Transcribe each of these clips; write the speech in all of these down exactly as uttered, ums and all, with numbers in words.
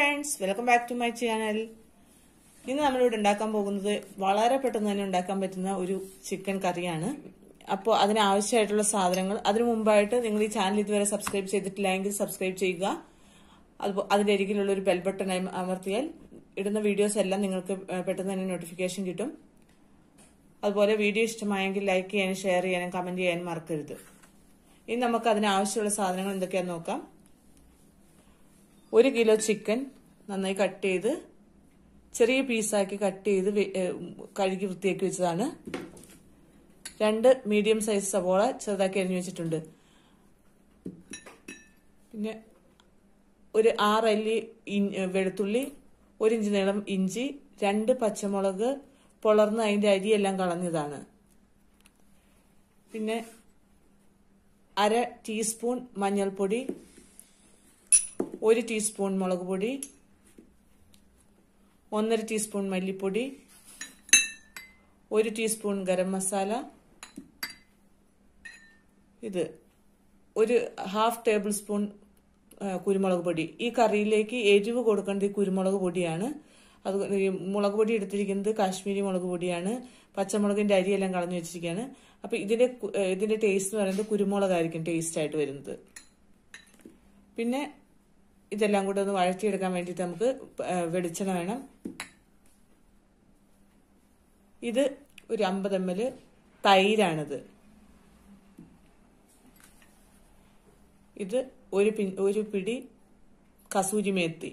Friends, welcome back to my channel. ഇന്ന് നമ്മളിവിടെ ഉണ്ടാക്കാൻ പോകുന്നത് വളരെ പെട്ടെന്ന് തന്നെ ഉണ്ടാക്കാൻ പറ്റുന്ന ഒരു ചിക്കൻ കറിയാണ്. അപ്പോൾ അതിനാവശ്യമായിട്ടുള്ള സാധനങ്ങൾ, അതിനു മുമ്പായിട്ട് നിങ്ങൾ ഈ ചാനൽ ഇതുവരെ സബ്സ്ക്രൈബ് ചെയ്തിട്ടില്ലെങ്കിൽ സബ്സ്ക്രൈബ് ചെയ്യുക. അത് അതിന്റെ അരികിലുള്ള ഒരു ബെൽ ബട്ടൺ അമർത്തിയാൽ ഇടുന്ന വീഡിയോസ് എല്ലാം നിങ്ങൾക്ക് പെട്ടെന്ന് തന്നെ നോട്ടിഫിക്കേഷൻ കിട്ടും. അതുപോലെ വീഡിയോ ഇഷ്ടമായെങ്കിൽ ലൈക്ക് ചെയ്യാനും ഷെയർ ചെയ്യാനും കമന്റ് ചെയ്യാനും മറക്കരുത്. ഇനി നമുക്ക് അതിനാവശ്യമുള്ള സാധനങ്ങൾ എന്തൊക്കെയാണെന്ന് നോക്കാം. ഒരു കിലോ ചിക്കൻ നന്നായി കട്ട് ചെയ്ത് ചെറിയ പീസാക്കി കട്ട് ചെയ്ത് കഴുകി വൃത്തിയാക്കി വെച്ചതാണ്. രണ്ട് മീഡിയം സൈസ് സവോള ചെറുതാക്കി അരിഞ്ഞു വെച്ചിട്ടുണ്ട്. പിന്നെ ഒരു ആറല്ലി വെളുത്തുള്ളി, ഒരു ഇഞ്ച് നീളം ഇഞ്ചി, രണ്ട് പച്ചമുളക് പൊളർന്ന് അതിന്റെ അരിയെല്ലാം കളഞ്ഞതാണ്. പിന്നെ അര ടീസ്പൂൺ മഞ്ഞൾപ്പൊടി, ഒരു ടീസ്പൂൺ മുളക് പൊടി, ഒന്നര ടീസ്പൂൺ മല്ലിപ്പൊടി, ഒരു ടീസ്പൂൺ ഗരം മസാല, ഇത് ഒരു ഹാഫ് ടേബിൾ സ്പൂൺ കുരുമുളക് പൊടി. ഈ കറിയിലേക്ക് എരിവ് കൊടുക്കേണ്ടത് കുരുമുളക് പൊടിയാണ്. അത് മുളക് പൊടി എടുത്തിരിക്കുന്നത് കാശ്മീരി മുളക് പൊടിയാണ്. പച്ചമുളകിന്റെ അരിയെല്ലാം കളഞ്ഞു വെച്ചിരിക്കുകയാണ്. അപ്പൊ ഇതിന്റെ ഇതിന്റെ ടേസ്റ്റ് എന്ന് പറയുന്നത് കുരുമുളകായിരിക്കും ടേസ്റ്റ് ആയിട്ട് വരുന്നത്. പിന്നെ ഇതെല്ലാം കൂടെ ഒന്ന് വഴറ്റിയെടുക്കാൻ വേണ്ടിയിട്ട് നമുക്ക് വെളിച്ചെണ്ണ വേണം. ഇത് ഒരു അമ്പത് എം എൽ തൈരാണിത്. ഇത് ഒരു ഒരു പിടി കസൂരി മേത്തി,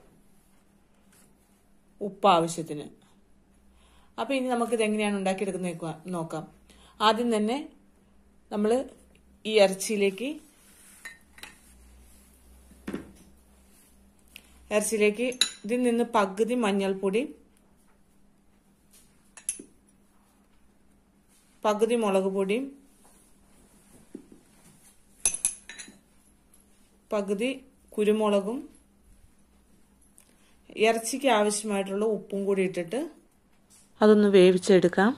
ഉപ്പ് ആവശ്യത്തിന്. അപ്പൊ ഇനി നമുക്കിത് എങ്ങനെയാണ് ഉണ്ടാക്കിയെടുക്കുന്നത് നോക്കാം. ആദ്യം തന്നെ നമ്മൾ ഈ ഇറച്ചിയിലേക്ക് ഇറച്ചിയിലേക്ക് ഇതിൽ നിന്ന് പകുതി മഞ്ഞൾപ്പൊടി, പകുതി മുളക് പൊടിയും, പകുതി കുരുമുളകും, ഇറച്ചിക്ക് ആവശ്യമായിട്ടുള്ള ഉപ്പും കൂടി ഇട്ടിട്ട് അതൊന്ന് വേവിച്ചെടുക്കാം.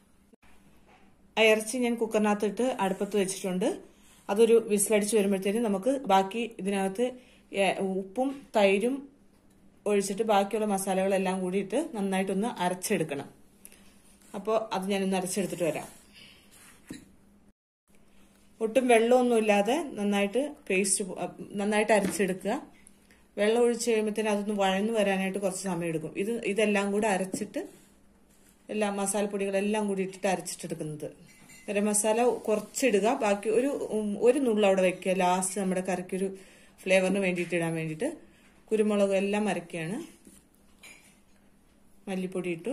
ആ ഇറച്ചി ഞാൻ കുക്കറിനകത്തിട്ട് അടുപ്പത്ത് വെച്ചിട്ടുണ്ട്. അതൊരു വിസിലടിച്ച് വരുമ്പോഴത്തേനും നമുക്ക് ബാക്കി ഇതിനകത്ത് ഉപ്പും തൈരും ഒഴിച്ചിട്ട് ബാക്കിയുള്ള മസാലകളെല്ലാം കൂടിയിട്ട് നന്നായിട്ടൊന്ന് അരച്ചെടുക്കണം. അപ്പോൾ അത് ഞാനൊന്ന് അരച്ചെടുത്തിട്ട് വരാം. ഒട്ടും വെള്ളമൊന്നുമില്ലാതെ നന്നായിട്ട് പേസ്റ്റ് നന്നായിട്ട് അരച്ചെടുക്കുക. വെള്ളം ഒഴിച്ച് കഴിയുമ്പോഴത്തേനും അതൊന്ന് വഴന്നു വരാനായിട്ട് കുറച്ച് സമയം എടുക്കും. ഇത് ഇതെല്ലാം കൂടെ അരച്ചിട്ട് എല്ലാ മസാലപ്പൊടികളെല്ലാം കൂടി ഇട്ടിട്ട് അരച്ചിട്ടെടുക്കുന്നത്. ഗരം മസാല കുറച്ചിടുക, ബാക്കി ഒരു ഒരു നുള്ള് അവിടെ വെക്കുക. ലാസ്റ്റ് നമ്മുടെ കറിക്കൊരു ഫ്ലേവറിന് വേണ്ടിയിട്ട് ഇടാൻ വേണ്ടിയിട്ട്. കുരുമുളക് എല്ലാം അരക്കുകയാണ്. മല്ലിപ്പൊടി ഇട്ടു.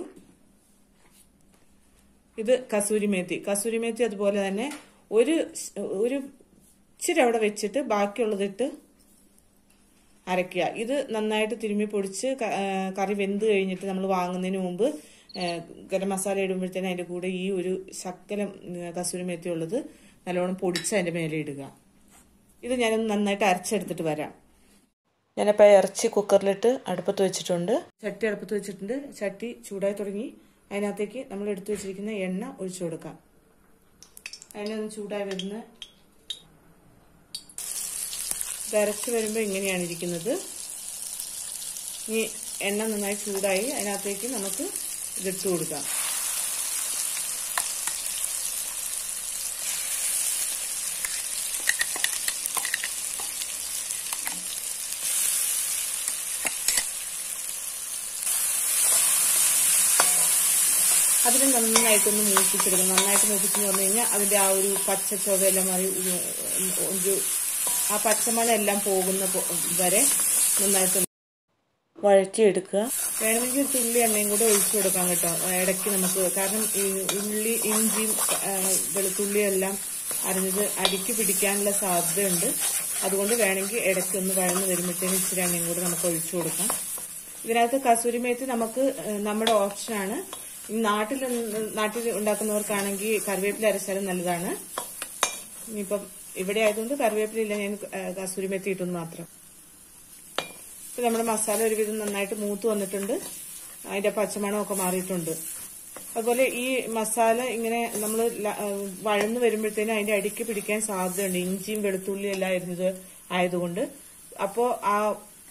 ഇത് കസൂരി മേത്തി. കസൂരി മേത്തി അതുപോലെ തന്നെ ഒരു ഒരു ഇച്ചിരി അവിടെ വെച്ചിട്ട് ബാക്കിയുള്ളതിട്ട് അരയ്ക്കുക. ഇത് നന്നായിട്ട് തിരുമ്മി പൊടിച്ച് കറി വെന്ത് കഴിഞ്ഞിട്ട് നമ്മൾ വാങ്ങുന്നതിന് മുമ്പ് ഗരം മസാല ഇടുമ്പോഴത്തേനും അതിന്റെ കൂടെ ഈ ഒരു ശക്കലം കസൂരി മേത്തി ഉള്ളത് നല്ലോണം പൊടിച്ച് അതിന്റെ മേലെ ഇടുക. ഇത് ഞാനൊന്ന് നന്നായിട്ട് അരച്ചെടുത്തിട്ട് വരാം. ഞാനിപ്പോൾ ഇറച്ചി കുക്കറിലിട്ട് അടുപ്പത്ത് വെച്ചിട്ടുണ്ട്. ചട്ടി അടുപ്പത്ത് വെച്ചിട്ടുണ്ട്. ചട്ടി ചൂടായി തുടങ്ങി. അതിനകത്തേക്ക് നമ്മൾ എടുത്തു വെച്ചിരിക്കുന്ന എണ്ണ ഒഴിച്ചു കൊടുക്കാം. എണ്ണ ഒന്ന് ചൂടായി വരുന്ന ഇറച്ചി വരുമ്പോൾ ഇങ്ങനെയാണ് ഇരിക്കുന്നത്. ഇനി എണ്ണ നന്നായി ചൂടായി അതിനകത്തേക്ക് നമുക്ക് ഇതിട്ട് കൊടുക്കാം. അതിന് നന്നായിട്ടൊന്ന് മൂപ്പിച്ചെടുക്കണം. നന്നായിട്ട് മൂപ്പിച്ചെന്ന് പറഞ്ഞു കഴിഞ്ഞാൽ അതിന്റെ ആ ഒരു പച്ച ചുവയെല്ലാം മാറി ഒരു ആ പച്ചമണം എല്ലാം പോകുന്ന വരെ നന്നായിട്ട് വഴറ്റിയെടുക്കുക. വേണമെങ്കിൽ ഒരു തുള്ളി എണ്ണയും കൂടെ ഒഴിച്ചു കൊടുക്കാം കേട്ടോ ഇടയ്ക്ക് നമുക്ക്. കാരണം ഈ ഉള്ളി ഇഞ്ചിയും വെളുത്തുള്ളിയും എല്ലാം അരിഞ്ഞത് അരിക്ക് പിടിക്കാനുള്ള സാധ്യതയുണ്ട്. അതുകൊണ്ട് വേണമെങ്കിൽ ഇടയ്ക്ക് ഒന്ന് വഴന്ന് വരുമ്പോഴത്തേനും ഇച്ചിരി എണ്ണയും കൂടെ നമുക്ക് ഒഴിച്ചു കൊടുക്കാം. ഇതിനകത്ത് കസൂരി മേത്തി നമുക്ക് നമ്മുടെ ഓപ്ഷനാണ്. നാട്ടിൽ നാട്ടിൽ ഉണ്ടാക്കുന്നവർക്കാണെങ്കിൽ കറിവേപ്പില അരച്ചാലും നല്ലതാണ്. ഇനിയിപ്പം ഇവിടെ ആയതുകൊണ്ട് കറിവേപ്പില ഇല്ല, ഞാൻ കസൂരി മേത്തി ഇട്ടെന്ന് മാത്രം. ഇപ്പൊ നമ്മുടെ മസാല ഒരുവിധം നന്നായിട്ട് മൂത്ത് വന്നിട്ടുണ്ട്. അതിന്റെ പച്ചമണമൊക്കെ മാറിയിട്ടുണ്ട്. അതുപോലെ ഈ മസാല ഇങ്ങനെ നമ്മൾ വഴന്നു വരുമ്പോഴത്തേനും അതിന്റെ അടിക്ക് പിടിക്കാൻ സാധ്യതയുണ്ട്. ഇഞ്ചിയും വെളുത്തുള്ളിയും എല്ലാം അരിഞ്ഞത് ആയതുകൊണ്ട്. അപ്പോ ആ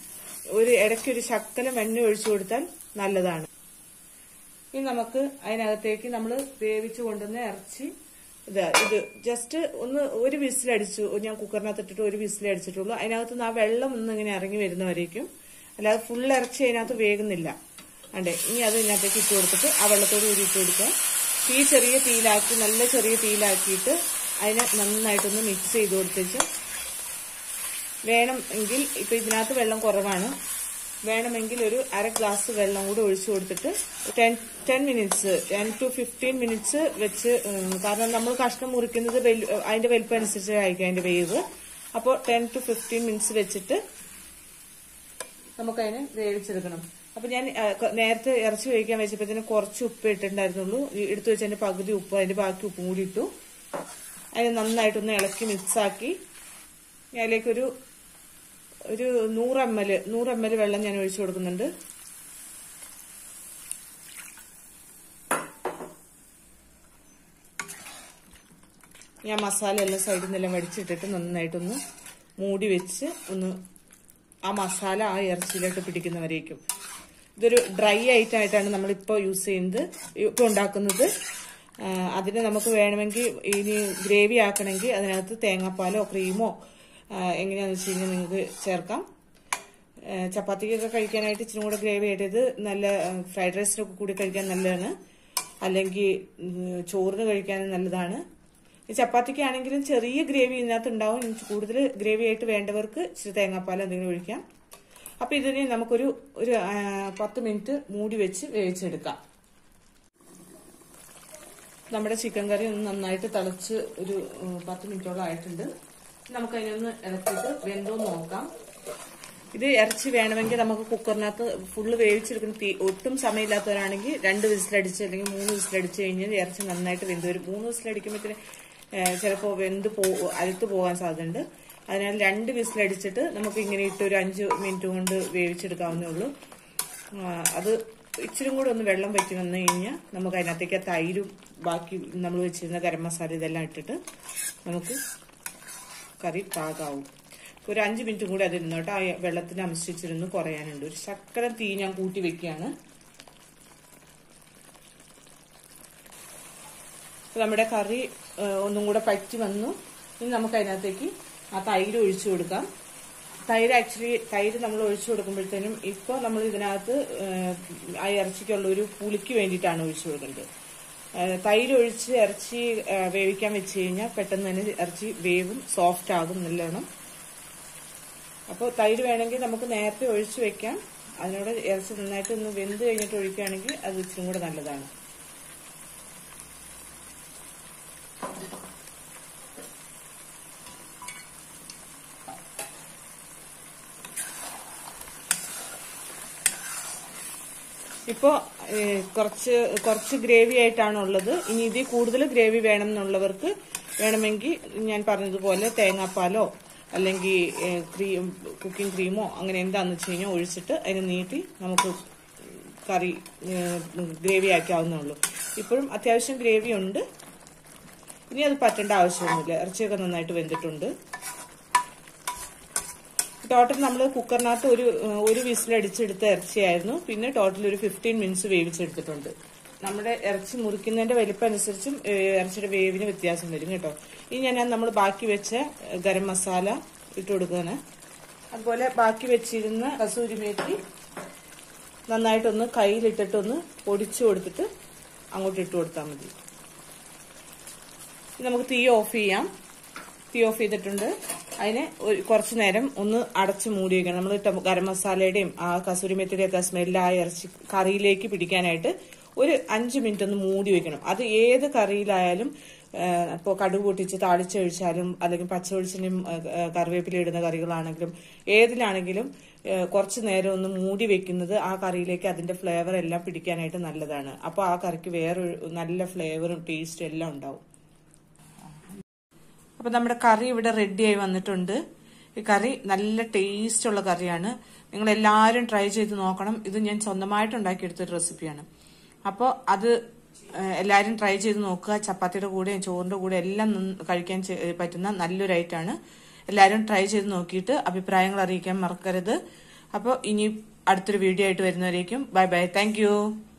ഒരു ഇടയ്ക്ക് ഒരു ശക്കലം എണ്ണ ഒഴിച്ചു കൊടുത്താൽ നല്ലതാണ്. ഇനി നമുക്ക് അതിനകത്തേക്ക് നമ്മൾ വേവിച്ചു കൊണ്ടുവന്ന ഇറച്ചി ഇത് ഇത് ജസ്റ്റ് ഒന്ന് ഒരു വിസിലടിച്ചു, ഞാൻ കുക്കറിനകത്ത് ഇട്ടിട്ട് ഒരു വിസിലടിച്ചിട്ടുള്ളൂ. അതിനകത്ത് നിന്ന് ആ വെള്ളം ഒന്ന് ഇങ്ങനെ ഇറങ്ങി വരുന്നവരേക്കും, അല്ലാതെ ഫുൾ ഇറച്ചി അതിനകത്ത് വേകുന്നില്ല. അതെ, ഇനി അത് ഇതിനകത്തേക്ക് ഇട്ട് കൊടുത്തിട്ട് ആ വെള്ളത്തോട് കൂടി ഇട്ട് കൊടുക്കുക. തീ ചെറിയ തീയിലാക്കി, നല്ല ചെറിയ തീയിലാക്കിയിട്ട് അതിനെ നന്നായിട്ടൊന്ന് മിക്സ് ചെയ്ത് കൊടുത്തേച്ച് വേണം എങ്കിൽ, ഇപ്പൊ ഇതിനകത്ത് വെള്ളം കുറവാണ്, വേണമെങ്കിൽ ഒരു അര ഗ്ലാസ് വെള്ളം കൂടി ഒഴിച്ചു കൊടുത്തിട്ട് ten ten minutes ten to fifteen minutes വെച്ച്, കാരണം നമ്മൾ കഷ്ണം മുറിക്കുന്നത് അതിന്റെ വലിപ്പം അനുസരിച്ച് ആയിരിക്കും അതിന്റെ വേവ്. അപ്പോൾ ടെൻ ടു ഫിഫ്റ്റീൻ മിനിറ്റ്സ് വെച്ചിട്ട് നമുക്കതിനെ വേവിച്ചെടുക്കണം. അപ്പൊ ഞാൻ നേരത്തെ ഇറച്ചി വേവിക്കാൻ വെച്ചപ്പോഴത്തേന് കുറച്ച് ഉപ്പ് ഇട്ടിട്ടുണ്ടായിരുന്നുള്ളൂ. എടുത്തു വെച്ചതിന്റെ പകുതി ഉപ്പ്, അതിന്റെ ബാക്കി ഉപ്പും കൂടി ഇട്ടു. അതിന് നന്നായിട്ടൊന്ന് ഇളക്കി മിക്സാക്കി അതിലേക്കൊരു ഒരു നൂറ് എം എൽ നൂറ് എം എൽ വെള്ളം ഞാൻ ഒഴിച്ചു കൊടുക്കുന്നുണ്ട്. ഞാൻ മസാല എല്ലാം സൈഡിൽ നിന്നെല്ലാം വടിച്ചിട്ടിട്ട് നന്നായിട്ടൊന്ന് മൂടി വെച്ച് ഒന്ന് ആ മസാല ആ ഇറച്ചിയിലോട്ട് പിടിക്കുന്നവരേക്കും. ഇതൊരു ഡ്രൈ ഐറ്റമായിട്ടാണ് നമ്മളിപ്പോൾ യൂസ് ചെയ്യുന്നത്, ഇപ്പോൾ ഉണ്ടാക്കുന്നത്. അതിന് നമുക്ക് വേണമെങ്കിൽ ഇനി ഗ്രേവി ആക്കണമെങ്കിൽ അതിനകത്ത് തേങ്ങാപ്പാലോ ക്രീമോ എങ്ങനെയാണെന്ന് വെച്ച് കഴിഞ്ഞാൽ നിങ്ങൾക്ക് ചേർക്കാം. ചപ്പാത്തിക്കൊക്കെ കഴിക്കാനായിട്ട് ഇച്ചിരി കൂടെ ഗ്രേവി ആയിട്ടത് നല്ല ഫ്രൈഡ് റൈസിനൊക്കെ കൂടി കഴിക്കാൻ നല്ലതാണ്, അല്ലെങ്കിൽ ചോറിന് കഴിക്കാനും നല്ലതാണ്. ചപ്പാത്തിക്കാണെങ്കിലും ചെറിയ ഗ്രേവി ഇതിനകത്ത് ഉണ്ടാവും. കൂടുതൽ ഗ്രേവി ആയിട്ട് വേണ്ടവർക്ക് ഇച്ചിരി തേങ്ങാപ്പാൽ എന്തെങ്കിലും ഒഴിക്കാം. അപ്പൊ ഇതിനെ നമുക്കൊരു ഒരു പത്ത് മിനിറ്റ് മൂടി വെച്ച് വേവിച്ചെടുക്കാം. നമ്മുടെ ചിക്കൻ കറി ഒന്ന് നന്നായിട്ട് തിളച്ച് ഒരു പത്ത് മിനിറ്റോളം ആയിട്ടുണ്ട്. നമുക്കതിനൊന്ന് ഇറക്കിയിട്ട് വെന്തോന്ന് നോക്കാം. ഇത് ഇറച്ചി വേണമെങ്കിൽ നമുക്ക് കുക്കറിനകത്ത് ഫുള്ള് വേവിച്ചെടുക്കുന്ന തീ ഒട്ടും സമയമില്ലാത്തവരാണെങ്കിൽ രണ്ട് വിസിലടിച്ച് അല്ലെങ്കിൽ മൂന്ന് വിസിലടിച്ച് കഴിഞ്ഞാൽ ഇറച്ചി നന്നായിട്ട് വെന്ത് വരും. മൂന്ന് വിസിലടിക്കുമ്പോഴത്തേന് ചിലപ്പോൾ വെന്ത് പോ അഴുത്ത് പോകാൻ സാധ്യതയുണ്ട്. അതിനാൽ രണ്ട് വിസിലടിച്ചിട്ട് നമുക്ക് ഇങ്ങനെ ഇട്ട് ഒരു അഞ്ച് മിനിറ്റ് കൊണ്ട് വേവിച്ചെടുക്കാവുന്നേ ഉള്ളൂ. അത് ഇച്ചിരി കൂടെ ഒന്ന് വെള്ളം വെച്ച് വന്നു കഴിഞ്ഞാൽ നമുക്ക് അതിനകത്തേക്ക് തൈരും ബാക്കി നമ്മൾ വെച്ചിരുന്ന ഗരം മസാല ഇതെല്ലാം ഇട്ടിട്ട് നമുക്ക് കറി പാകാവും. ഒരു അഞ്ച് മിനിറ്റും കൂടി അത് ഇരുന്നോട്ടെ. ആ വെള്ളത്തിന് അംശിച്ചിരുന്ന് കുറയാനുണ്ട്. ഒരു ശക്കര തീ ഞാൻ കൂട്ടി വെക്കുകയാണ്. നമ്മുടെ കറി ഒന്നും കൂടെ പറ്റി വന്നു. ഇനി നമുക്ക് അതിനകത്തേക്ക് ആ തൈര് ഒഴിച്ചു കൊടുക്കാം. തൈര് ആക്ച്വലി തൈര് നമ്മൾ ഒഴിച്ചു കൊടുക്കുമ്പോഴത്തേനും ഇപ്പോൾ നമ്മൾ ഇതിനകത്ത് ആ ഇറച്ചിക്കുള്ള ഒരു പുളിക്ക് വേണ്ടിയിട്ടാണ് ഒഴിച്ചു കൊടുക്കേണ്ടത്. തൈര് ഒഴിച്ച് ഇറച്ചി വേവിക്കാൻ വെച്ച് കഴിഞ്ഞാൽ പെട്ടെന്ന് തന്നെ ഇറച്ചി വേവും സോഫ്റ്റ് ആകും നല്ലോണം. അപ്പോൾ തൈര് വേണമെങ്കിൽ നമുക്ക് നേരത്തെ ഒഴിച്ചു വെക്കാം. അതിനോട് ഇറച്ചി നന്നായിട്ട് ഒന്ന് വെന്ത് കഴിഞ്ഞിട്ട് ഒഴിക്കുകയാണെങ്കിൽ അത് ഇച്ചിരി കൂടെ നല്ലതാണ്. ഇപ്പോ കുറച്ച് കുറച്ച് ഗ്രേവി ആയിട്ടാണ് ഉള്ളത്. ഇനി ഇതിൽ കൂടുതൽ ഗ്രേവി വേണം എന്നുള്ളവർക്ക് വേണമെങ്കിൽ ഞാൻ പറഞ്ഞതുപോലെ തേങ്ങാപ്പാലോ അല്ലെങ്കിൽ ക്രീം കുക്കിംഗ് ക്രീമോ അങ്ങനെ എന്താണെന്ന് വെച്ച് കഴിഞ്ഞാൽ ഒഴിച്ചിട്ട് അതിന് നീട്ടി നമുക്ക് കറി ഗ്രേവി ആക്കാവുന്നേ ഉള്ളൂ. ഇപ്പോഴും അത്യാവശ്യം ഗ്രേവി ഉണ്ട്. ഇനി അത് പറ്റേണ്ട ആവശ്യമൊന്നുമില്ല. ഇറച്ചിയൊക്കെ നന്നായിട്ട് വെന്തിട്ടുണ്ട്. ടോട്ടൽ നമ്മൾ കുക്കറിനകത്ത് ഒരു ഒരു വിസിലടിച്ചെടുത്ത ഇറച്ചിയായിരുന്നു. പിന്നെ ടോട്ടൽ ഒരു ഫിഫ്റ്റീൻ മിനിറ്റ്സ് വേവിച്ചെടുത്തിട്ടുണ്ട്. നമ്മുടെ ഇറച്ചി മുറിക്കുന്നതിന്റെ വലിപ്പം അനുസരിച്ചും ഇറച്ചിയുടെ വേവിന് വ്യത്യാസം വരും കേട്ടോ. ഇനി ഞാൻ നമ്മൾ ബാക്കി വെച്ച ഗരം മസാല ഇട്ട് കൊടുക്കുകയാണ്. അതുപോലെ ബാക്കി വെച്ചിരുന്ന കസൂരി മേത്തി നന്നായിട്ടൊന്ന് കയ്യിലിട്ടിട്ടൊന്ന് പൊടിച്ചു കൊടുത്തിട്ട് അങ്ങോട്ട് ഇട്ട് കൊടുത്താൽ മതി. നമുക്ക് തീ ഓഫ് ചെയ്യാം. തീ ഓഫ് ചെയ്തിട്ടുണ്ട്. അതിനെ കുറച്ചു നേരം ഒന്ന് അടച്ച് മൂടി വെക്കണം. നമ്മൾ ഗരം മസാലയുടെയും ആ കസൂരി മെത്തിയുടെയും ഒക്കെ സ്മെല്ല് ആ ഇറച്ചി കറിയിലേക്ക് പിടിക്കാനായിട്ട് ഒരു അഞ്ച് മിനിറ്റ് ഒന്ന് മൂടി വെക്കണം. അത് ഏത് കറിയിലായാലും ഇപ്പോൾ കടുക് പൊട്ടിച്ച് താളിച്ചൊഴിച്ചാലും അല്ലെങ്കിൽ പച്ച വെളിച്ചെണ്ണയും കറിവേപ്പില ഇടുന്ന കറികളാണെങ്കിലും ഏതിലാണെങ്കിലും കുറച്ചു നേരം ഒന്ന് മൂടി വെക്കുന്നത് ആ കറിയിലേക്ക് അതിന്റെ ഫ്ലേവർ എല്ലാം പിടിക്കാനായിട്ട് നല്ലതാണ്. അപ്പോൾ ആ കറിക്ക് വേറൊരു നല്ല ഫ്ലേവറും ടേസ്റ്റും എല്ലാം ഉണ്ടാവും. അപ്പൊ നമ്മുടെ കറി ഇവിടെ റെഡിയായി വന്നിട്ടുണ്ട്. ഈ കറി നല്ല ടേസ്റ്റ് ഉള്ള കറിയാണ്. നിങ്ങൾ എല്ലാവരും ട്രൈ ചെയ്ത് നോക്കണം. ഇത് ഞാൻ സ്വന്തമായിട്ട് ഉണ്ടാക്കിയെടുത്തൊരു റെസിപ്പിയാണ്. അപ്പോൾ അത് എല്ലാവരും ട്രൈ ചെയ്ത് നോക്കുക. ചപ്പാത്തിയുടെ കൂടെയും ചോറിന്റെ കൂടെ എല്ലാം കഴിക്കാൻ പറ്റുന്ന നല്ലൊരു ഐറ്റമാണ്. എല്ലാവരും ട്രൈ ചെയ്ത് നോക്കിയിട്ട് അഭിപ്രായങ്ങൾ അറിയിക്കാൻ മറക്കരുത്. അപ്പോൾ ഇനി അടുത്തൊരു വീഡിയോ ആയിട്ട് വരുന്നവരേക്കും ബൈ ബൈ. Thank U.